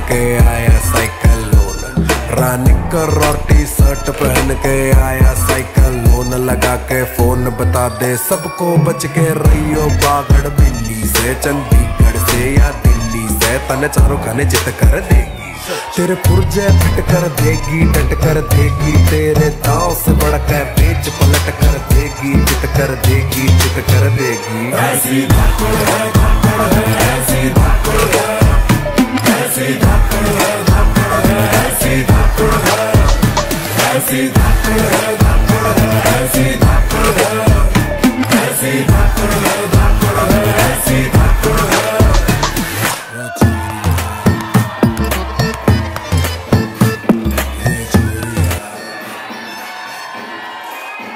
के आया cycle loan, रानिकर और टी शर्ट पहन के आया साइकिल लोन, लगा के फोन बता दे सबको बच के रहियो बागड़ बिल्ली से, चंडीगढ़ से या दिल्ली से, तने चारों खाने चित कर देगी, तेरे पुर्जे फिट कर देगी, डट कर देगी, तेरे दाव से बढ़कर बेच पलट कर देगी, चित कर देगी, चित कर देगी। ऐसी धाकड़ है, धाकड़ है, ऐसी धाकड़ है, ऐसी धाकड़ है, धाकड़ है, ऐसी धाकड़ है, ऐसी धाकड़